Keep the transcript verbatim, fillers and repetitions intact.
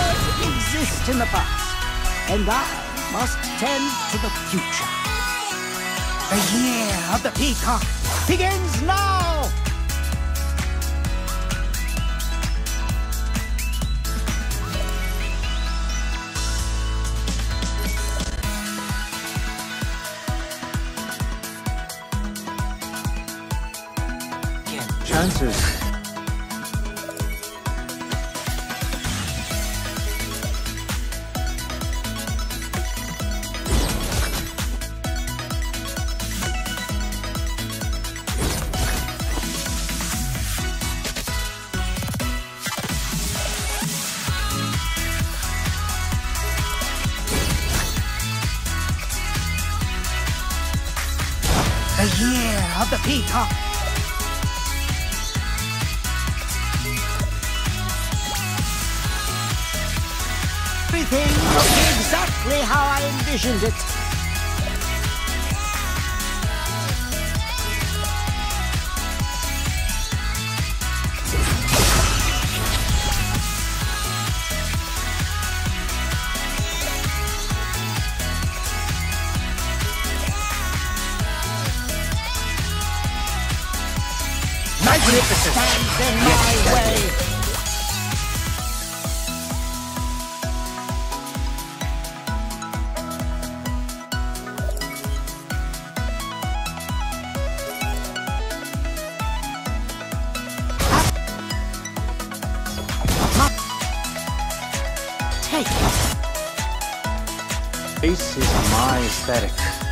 exist in the past, and I must tend to the future. The year of the peacock begins now! Chances. The year of the peacock. Everything looked exactly how I envisioned it. Magnificent stands in my way. This is my aesthetic.